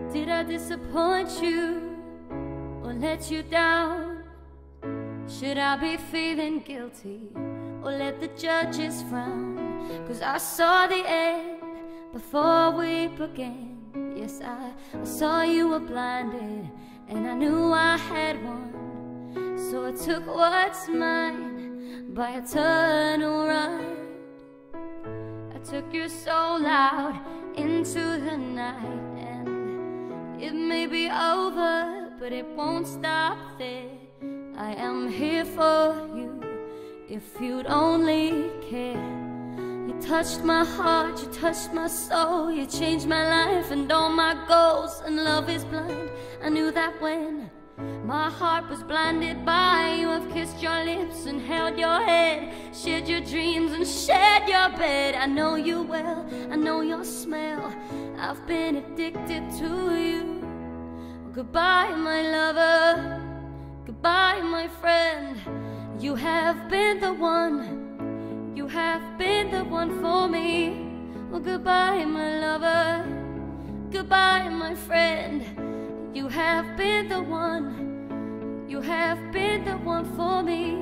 Did I disappoint you or let you down? Should I be feeling guilty or let the judges frown? 'Cause I saw the end before we began. Yes, I saw you were blinded and I knew I had won. So I took what's mine by eternal right. I took your soul out into the night. And it may be over, but it won't stop there. I am here for you if you'd only care. You touched my heart, you touched my soul, you changed my life and all my goals. And love is blind, I knew that when my heart was blinded by you. I've kissed your lips and held your head, shared your dreams and shared your bed. I know you well, I know your smell, I've been addicted to you. Goodbye, my lover, goodbye, my friend. You have been the one, you have been the one for me. Well, goodbye, my lover, goodbye, my friend. You have been the one, you have been the one for me.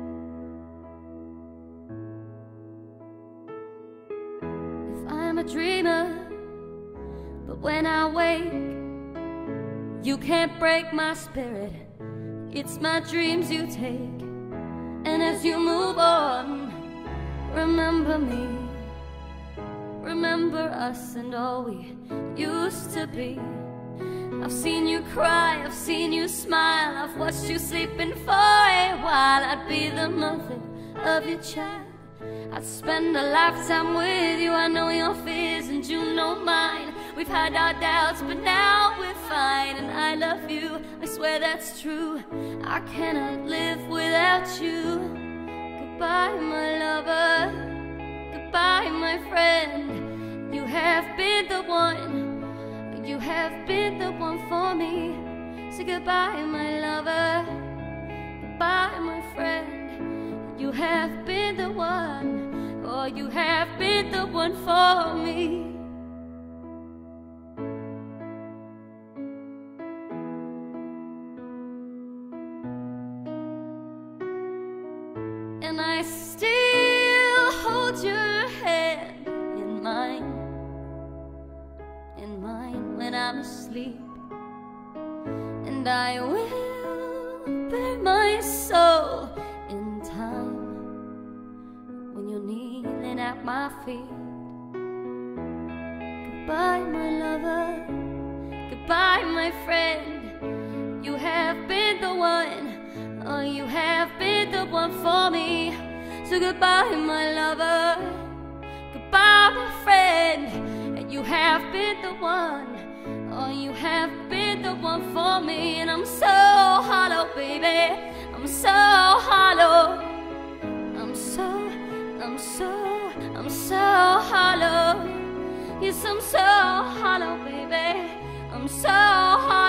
If I'm a dreamer, but when I wake, you can't break my spirit. It's my dreams you take. And as you move on, remember me, remember us and all we used to be. I've seen you cry, I've seen you smile, I've watched you sleeping for a while. I'd be the mother of your child, I'd spend a lifetime with you. I know your fears and you know mine. We've had our doubts, but now we're fine. And I love you, I swear that's true. I cannot live without you. Goodbye, my lover, goodbye, my friend. You have been the one, you have been the one for me. Say goodbye, my lover, goodbye, my friend. You have been the one, oh, you have been the one for me. And I still hold your hand in mine when I'm asleep. And I will bare my soul in time when you're kneeling at my feet. Goodbye, my lover, goodbye, my friend. You have been the one, oh, you have been the one for me. So goodbye, my lover, goodbye, my friend. And you have been the one, oh, you have been the one for me. And I'm so hollow, baby, I'm so hollow. I'm so hollow. Yes, I'm so hollow, baby, I'm so hollow.